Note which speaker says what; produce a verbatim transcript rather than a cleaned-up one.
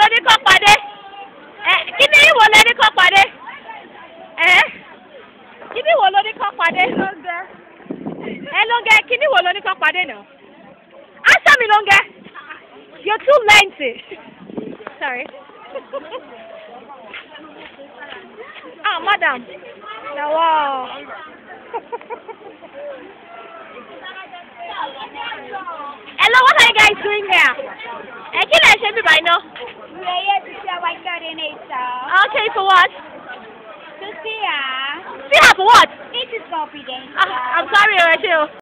Speaker 1: ló ní kó pàdé? Ẹ kí ni ìwọ ló ní kó pàdé? Ẹ kí ni ìwọ ló ní kó pàdé? Ẹ Longe, kí ni ìwọ ló ní kó pàdé náà? Answer me, Longe. You're too lengthy. Sorry. Ah, madam. No, wow. Hello, what are you guys doing here? Eh, can I show you by now?
Speaker 2: We are here to see our coordinator.
Speaker 1: Okay, for what?
Speaker 2: To see her.
Speaker 1: See her for what?
Speaker 2: It is confidential.
Speaker 1: Ah, I'm sorry, Rachel.